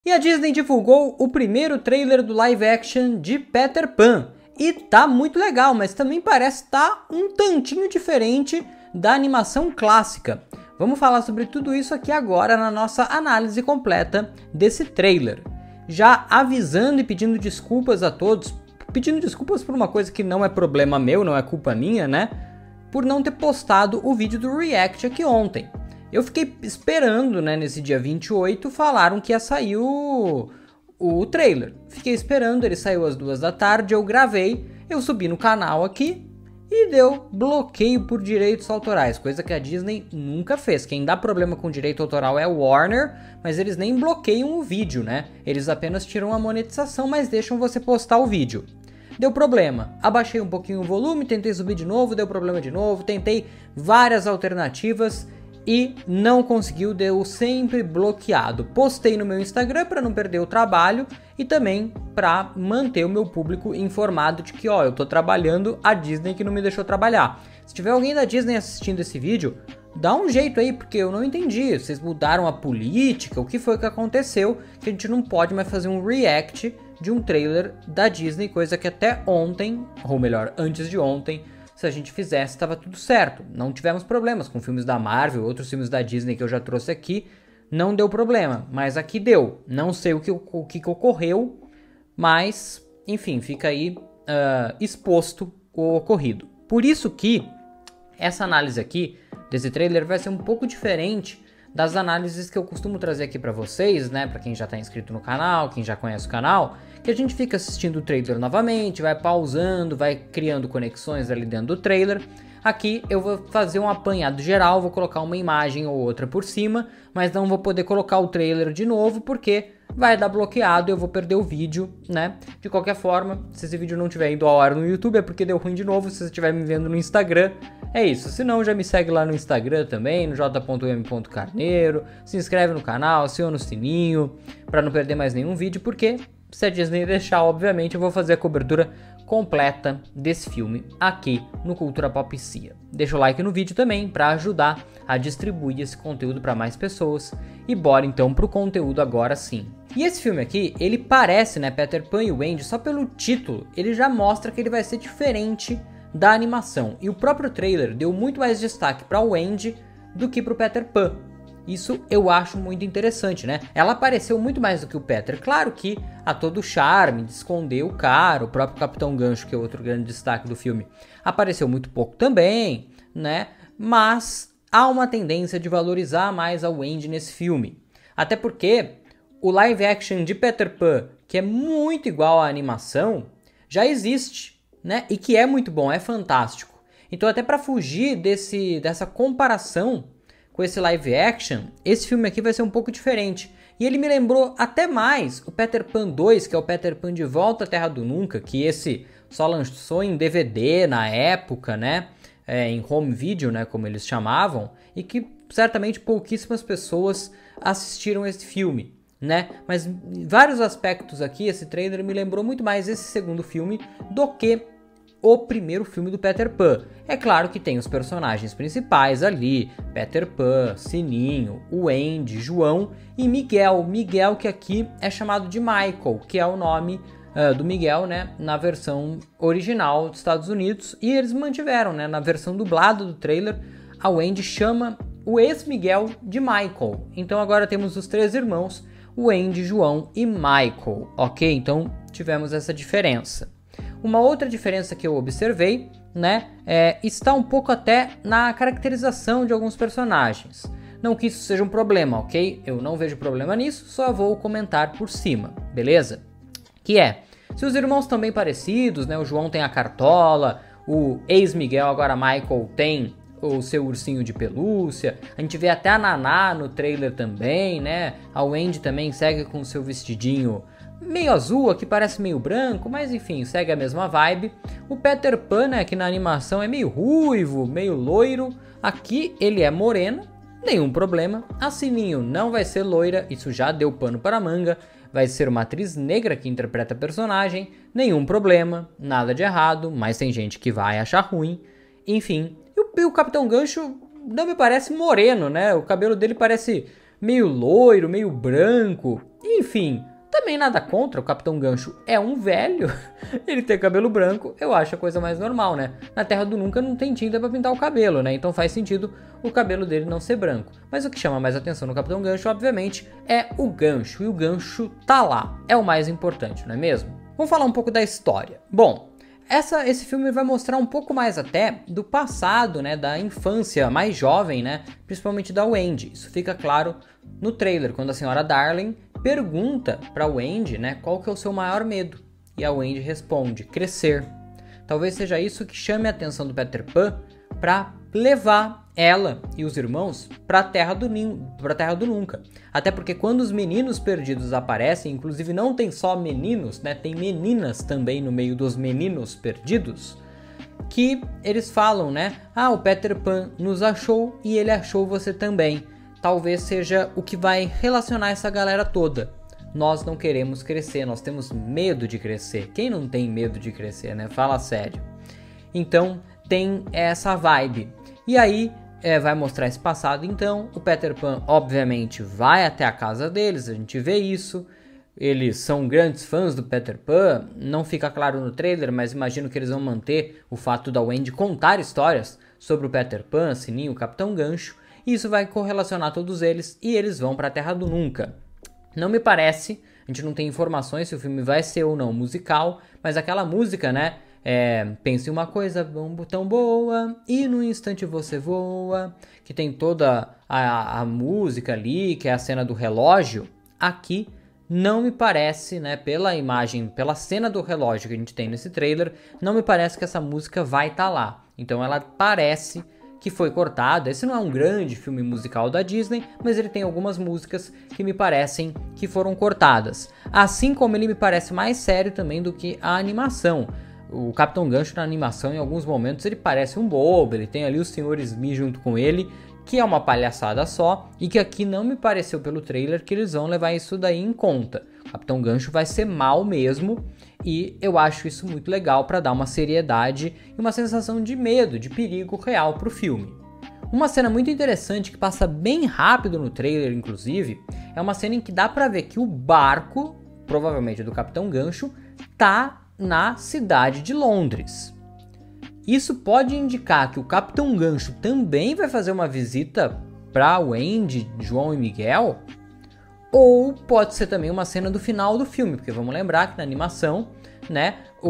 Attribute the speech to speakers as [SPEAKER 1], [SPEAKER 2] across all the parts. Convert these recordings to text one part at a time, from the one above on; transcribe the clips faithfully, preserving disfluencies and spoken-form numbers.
[SPEAKER 1] E a Disney divulgou o primeiro trailer do live action de Peter Pan. E tá muito legal, mas também parece estar um tantinho diferente da animação clássica. Vamos falar sobre tudo isso aqui agora na nossa análise completa desse trailer. Já avisando e pedindo desculpas a todos, pedindo desculpas por uma coisa que não é problema meu, não é culpa minha, né? Por não ter postado o vídeo do React aqui ontem. Eu fiquei esperando, né, nesse dia vinte e oito, falaram que ia sair o, o trailer. Fiquei esperando, ele saiu às duas da tarde, eu gravei, eu subi no canal aqui e deu bloqueio por direitos autorais, coisa que a Disney nunca fez. Quem dá problema com direito autoral é o Warner, mas eles nem bloqueiam o vídeo, né? Eles apenas tiram a monetização, mas deixam você postar o vídeo. Deu problema, abaixei um pouquinho o volume, tentei subir de novo, deu problema de novo, tentei várias alternativas e não conseguiu, deu sempre bloqueado. Postei no meu Instagram para não perder o trabalho e também para manter o meu público informado de que, ó, eu tô trabalhando, a Disney que não me deixou trabalhar. Se tiver alguém da Disney assistindo esse vídeo, dá um jeito aí, porque eu não entendi. Vocês mudaram a política, o que foi que aconteceu, que a gente não pode mais fazer um react de um trailer da Disney, coisa que até ontem, ou melhor, antes de ontem, se a gente fizesse, estava tudo certo. Não tivemos problemas com filmes da Marvel, outros filmes da Disney que eu já trouxe aqui, não deu problema, mas aqui deu. Não sei o que, o que ocorreu, mas, enfim, fica aí uh, exposto o ocorrido. Por isso que essa análise aqui, desse trailer, vai ser um pouco diferente das análises que eu costumo trazer aqui para vocês, né, para quem já tá inscrito no canal, quem já conhece o canal, que a gente fica assistindo o trailer novamente, vai pausando, vai criando conexões ali dentro do trailer. Aqui eu vou fazer um apanhado geral, vou colocar uma imagem ou outra por cima, mas não vou poder colocar o trailer de novo porque vai dar bloqueado e eu vou perder o vídeo, né? De qualquer forma, se esse vídeo não estiver indo ao ar no YouTube é porque deu ruim de novo. Se você estiver me vendo no Instagram, é isso. Se não, já me segue lá no Instagram também, no j ponto m ponto carneiro. Se inscreve no canal, aciona o sininho para não perder mais nenhum vídeo, porque se a Disney deixar, obviamente, eu vou fazer a cobertura completa desse filme aqui no Cultura Pop Cia. Deixa o like no vídeo também para ajudar a distribuir esse conteúdo para mais pessoas. E bora então pro conteúdo agora sim. E esse filme aqui, ele parece, né, Peter Pan e o Wendy, só pelo título, ele já mostra que ele vai ser diferente da animação. E o próprio trailer deu muito mais destaque para o Wendy do que para o Peter Pan. Isso eu acho muito interessante, né? Ela apareceu muito mais do que o Peter. Claro que há todo o charme de esconder o cara, o próprio Capitão Gancho, que é outro grande destaque do filme, apareceu muito pouco também, né? Mas há uma tendência de valorizar mais a Wendy nesse filme. Até porque o live action de Peter Pan, que é muito igual à animação, já existe, né? E que é muito bom, é fantástico. Então até para fugir desse, dessa comparação com esse live action, esse filme aqui vai ser um pouco diferente. E ele me lembrou até mais o Peter Pan dois, que é o Peter Pan de Volta à Terra do Nunca, que esse só lançou em D V D na época, né? É, em home video, né? Como eles chamavam, e que certamente pouquíssimas pessoas assistiram esse filme, né? Mas em vários aspectos aqui, esse trailer me lembrou muito mais esse segundo filme do que o primeiro filme do Peter Pan. É claro que tem os personagens principais ali, Peter Pan, Sininho, o Wendy, João e Miguel. Miguel que aqui é chamado de Michael, que é o nome uh, do Miguel, né, na versão original dos Estados Unidos. E eles mantiveram, né, na versão dublada do trailer, a Wendy chama o ex-Miguel de Michael. Então agora temos os três irmãos, Wendy, João e Michael, ok? Então tivemos essa diferença. Uma outra diferença que eu observei, né, é, está um pouco até na caracterização de alguns personagens. Não que isso seja um problema, ok? Eu não vejo problema nisso, só vou comentar por cima, beleza? Que é, se os irmãos estão bem parecidos, né, o João tem a cartola, o ex-Miguel, agora Michael, tem o seu ursinho de pelúcia, a gente vê até a Naná no trailer também, né, a Wendy também segue com o seu vestidinho meio azul, aqui parece meio branco, mas enfim, segue a mesma vibe. O Peter Pan, né, que na animação é meio ruivo, meio loiro, aqui ele é moreno, nenhum problema. A Sininho não vai ser loira, isso já deu pano para manga, vai ser uma atriz negra que interpreta a personagem, nenhum problema, nada de errado, mas tem gente que vai achar ruim, enfim. E o, e o Capitão Gancho não me parece moreno, né, o cabelo dele parece meio loiro, meio branco, enfim. Também nada contra, o Capitão Gancho é um velho, ele tem cabelo branco, eu acho a coisa mais normal, né? Na Terra do Nunca não tem tinta pra pintar o cabelo, né? Então faz sentido o cabelo dele não ser branco. Mas o que chama mais atenção no Capitão Gancho, obviamente, é o gancho, e o gancho tá lá, é o mais importante, não é mesmo? Vamos falar um pouco da história. Bom, essa, esse filme vai mostrar um pouco mais até do passado, né? Da infância mais jovem, né? Principalmente da Wendy, isso fica claro no trailer, quando a senhora Darling pergunta para Wendy, né, qual que é o seu maior medo. E a Wendy responde, crescer. Talvez seja isso que chame a atenção do Peter Pan para levar ela e os irmãos para a Terra do para a Terra do Nunca. Até porque quando os meninos perdidos aparecem, inclusive não tem só meninos, né, tem meninas também no meio dos meninos perdidos, que eles falam, né, ah, o Peter Pan nos achou e ele achou você também. Talvez seja o que vai relacionar essa galera toda. Nós não queremos crescer, nós temos medo de crescer. Quem não tem medo de crescer, né? Fala sério. Então, tem essa vibe. E aí, é, vai mostrar esse passado. Então, o Peter Pan, obviamente, vai até a casa deles, a gente vê isso. Eles são grandes fãs do Peter Pan. Não fica claro no trailer, mas imagino que eles vão manter o fato da Wendy contar histórias sobre o Peter Pan, Sininho, o Capitão Gancho. E isso vai correlacionar todos eles e eles vão para a Terra do Nunca. Não me parece, a gente não tem informações se o filme vai ser ou não musical, mas aquela música, né? É, pense em uma coisa tão boa e no instante você voa, que tem toda a, a música ali, que é a cena do relógio. Aqui não me parece, né? Pela imagem, pela cena do relógio que a gente tem nesse trailer, não me parece que essa música vai estar lá. Então ela parece que foi cortada. Esse não é um grande filme musical da Disney, mas ele tem algumas músicas que me parecem que foram cortadas. Assim como ele me parece mais sério também do que a animação. O Capitão Gancho na animação, em alguns momentos, ele parece um bobo, ele tem ali o senhor Smee junto com ele, que é uma palhaçada só, e que aqui não me pareceu pelo trailer que eles vão levar isso daí em conta. O Capitão Gancho vai ser mal mesmo, e eu acho isso muito legal para dar uma seriedade e uma sensação de medo, de perigo real para o filme. Uma cena muito interessante que passa bem rápido no trailer, inclusive, é uma cena em que dá para ver que o barco, provavelmente do Capitão Gancho, tá na cidade de Londres. Isso pode indicar que o Capitão Gancho também vai fazer uma visita para Wendy, João e Miguel? Ou pode ser também uma cena do final do filme, porque vamos lembrar que na animação, né, o,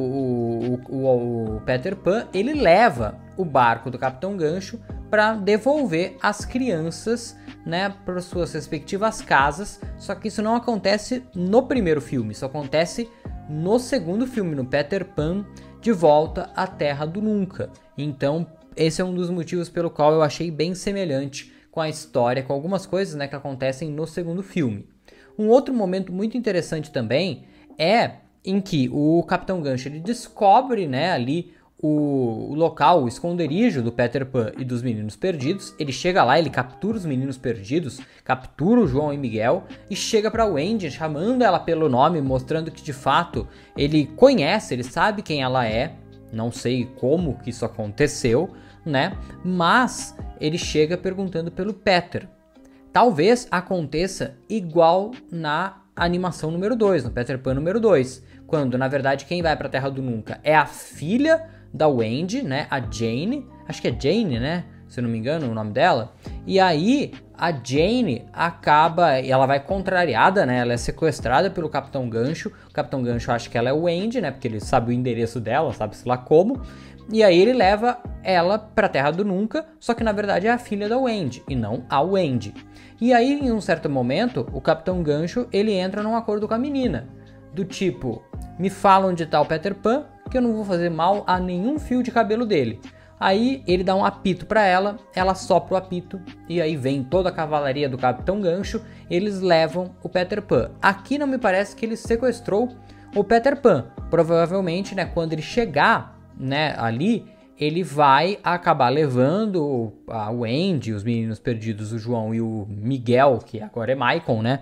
[SPEAKER 1] o, o, o Peter Pan, ele leva o barco do Capitão Gancho para devolver as crianças, né, para suas respectivas casas, só que isso não acontece no primeiro filme, isso acontece no segundo filme, no Peter Pan de Volta à Terra do Nunca. Então, esse é um dos motivos pelo qual eu achei bem semelhante com a história, com algumas coisas, né, que acontecem no segundo filme. Um outro momento muito interessante também é em que o Capitão Gancho ele descobre, né, ali o, o local, o esconderijo do Peter Pan e dos Meninos Perdidos. Ele chega lá, ele captura os Meninos Perdidos, captura o João e Miguel e chega para Wendy, chamando ela pelo nome, mostrando que de fato ele conhece, ele sabe quem ela é. Não sei como que isso aconteceu, né? Mas ele chega perguntando pelo Peter. Talvez aconteça igual na animação número dois, no Peter Pan número dois, quando na verdade quem vai para a Terra do Nunca é a filha da Wendy, né? A Jane, acho que é Jane, né? Se eu não me engano o nome dela. E aí a Jane acaba, ela vai contrariada, né? Ela é sequestrada pelo Capitão Gancho. O Capitão Gancho acha que ela é o Wendy, né? Porque ele sabe o endereço dela, sabe-se lá como. E aí ele leva ela pra Terra do Nunca, só que na verdade é a filha da Wendy e não a Wendy. E aí em um certo momento o Capitão Gancho ele entra num acordo com a menina, do tipo, me fala onde tá o Peter Pan, que eu não vou fazer mal a nenhum fio de cabelo dele. Aí ele dá um apito pra ela, ela sopra o apito e aí vem toda a cavalaria do Capitão Gancho, eles levam o Peter Pan. Aqui não me parece que ele sequestrou o Peter Pan, provavelmente, né, quando ele chegar, né, ali, ele vai acabar levando a Wendy, os Meninos Perdidos, o João e o Miguel, que agora é Michael, né,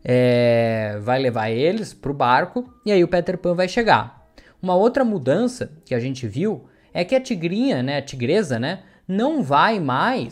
[SPEAKER 1] é, vai levar eles pro barco e aí o Peter Pan vai chegar. Uma outra mudança que a gente viu é que a tigrinha, né, a tigresa, né, não vai mais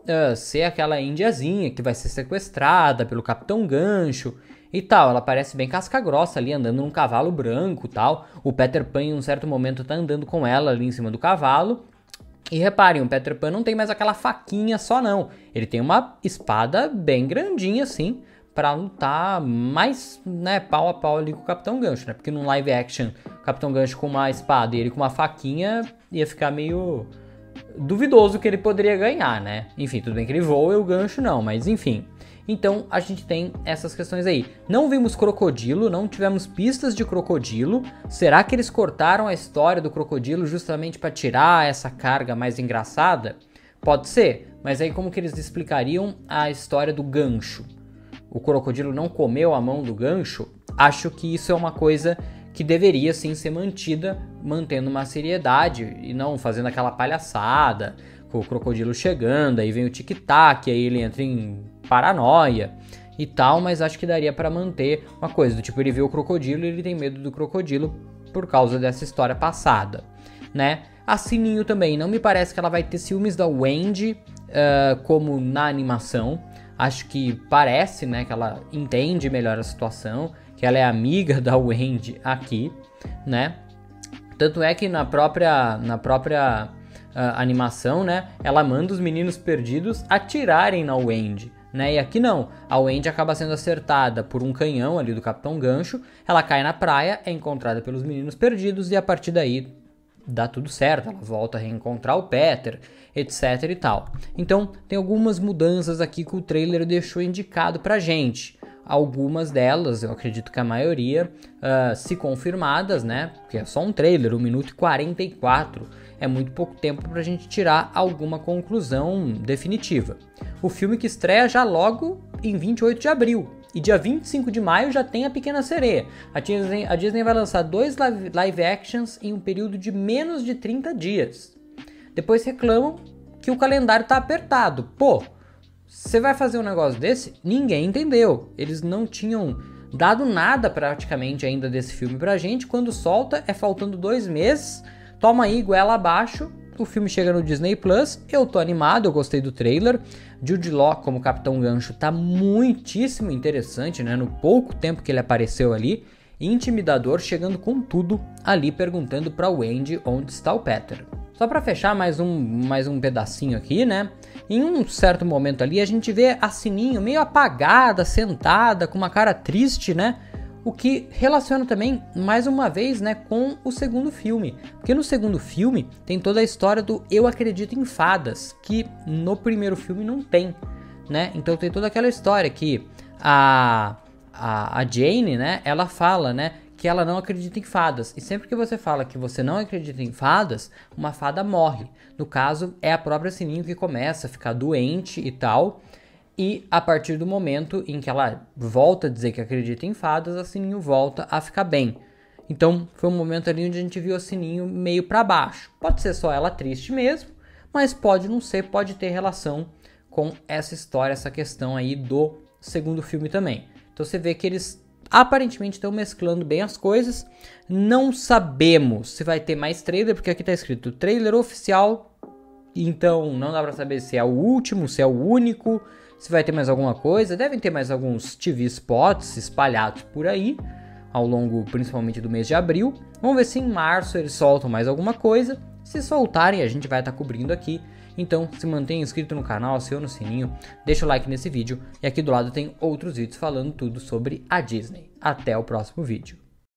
[SPEAKER 1] uh, ser aquela indiazinha que vai ser sequestrada pelo Capitão Gancho e tal. Ela parece bem casca-grossa ali, andando num cavalo branco e tal. O Peter Pan em um certo momento tá andando com ela ali em cima do cavalo. E reparem, o Peter Pan não tem mais aquela faquinha só não. Ele tem uma espada bem grandinha assim, pra lutar mais, né, pau a pau ali com o Capitão Gancho, né? Porque num live action, o Capitão Gancho com uma espada e ele com uma faquinha, ia ficar meio duvidoso que ele poderia ganhar, né? Enfim, tudo bem que ele voa e o Gancho não, mas enfim. Então a gente tem essas questões aí. Não vimos crocodilo, não tivemos pistas de crocodilo. Será que eles cortaram a história do crocodilo justamente para tirar essa carga mais engraçada? Pode ser, mas aí como que eles explicariam a história do gancho? O crocodilo não comeu a mão do gancho? Acho que isso é uma coisa que deveria sim ser mantida, mantendo uma seriedade e não fazendo aquela palhaçada, com o crocodilo chegando, aí vem o tic-tac, aí ele entra em paranoia e tal, mas acho que daria pra manter uma coisa do tipo, ele vê o crocodilo e ele tem medo do crocodilo por causa dessa história passada, né? A Sininho também, não me parece que ela vai ter ciúmes da Wendy uh, como na animação. Acho que parece, né, que ela entende melhor a situação, que ela é amiga da Wendy aqui, né? Tanto é que na própria, na própria uh, animação, né, ela manda os meninos perdidos atirarem na Wendy, né? E aqui não, a Wendy acaba sendo acertada por um canhão ali do Capitão Gancho, ela cai na praia, é encontrada pelos meninos perdidos e a partir daí dá tudo certo, ela volta a reencontrar o Peter, etc e tal. Então tem algumas mudanças aqui que o trailer deixou indicado pra gente. Algumas delas, eu acredito que a maioria, uh, se confirmadas, né? Porque é só um trailer, um minuto e quarenta e quatro. É muito pouco tempo pra gente tirar alguma conclusão definitiva. O filme que estreia já logo em vinte e oito de abril. E dia vinte e cinco de maio já tem A Pequena Sereia. A Disney, a Disney vai lançar dois live, live actions em um período de menos de trinta dias. Depois reclamam que o calendário tá apertado. Pô, você vai fazer um negócio desse? Ninguém entendeu. Eles não tinham dado nada praticamente ainda desse filme pra gente. Quando solta, é faltando dois meses. Toma aí, goela abaixo. O filme chega no Disney Plus. Eu tô animado, eu gostei do trailer. Jude Law como Capitão Gancho tá muitíssimo interessante, né? No pouco tempo que ele apareceu ali. Intimidador, chegando com tudo ali, perguntando pra Wendy onde está o Peter. Só pra fechar mais um, mais um pedacinho aqui, né? Em um certo momento ali, a gente vê a Sininho meio apagada, sentada, com uma cara triste, né? O que relaciona também, mais uma vez, né, com o segundo filme. Porque no segundo filme tem toda a história do Eu Acredito em Fadas, que no primeiro filme não tem, né? Então tem toda aquela história que a, a, a Jane, né, ela fala, né, que ela não acredita em fadas. E sempre que você fala que você não acredita em fadas, uma fada morre. No caso, é a própria Sininho que começa a ficar doente e tal. E a partir do momento em que ela volta a dizer que acredita em fadas, a Sininho volta a ficar bem. Então foi um momento ali onde a gente viu a Sininho meio para baixo. Pode ser só ela triste mesmo, mas pode não ser, pode ter relação com essa história, essa questão aí do segundo filme também. Então você vê que eles aparentemente estão mesclando bem as coisas. Não sabemos se vai ter mais trailer, porque aqui tá escrito trailer oficial. Então não dá pra saber se é o último, se é o único, se vai ter mais alguma coisa. Devem ter mais alguns T V spots espalhados por aí, ao longo principalmente do mês de abril. Vamos ver se em março eles soltam mais alguma coisa. Se soltarem, a gente vai estar cobrindo aqui. Então se mantenha inscrito no canal, aciona o sininho, deixa o like nesse vídeo. E aqui do lado tem outros vídeos falando tudo sobre a Disney. Até o próximo vídeo.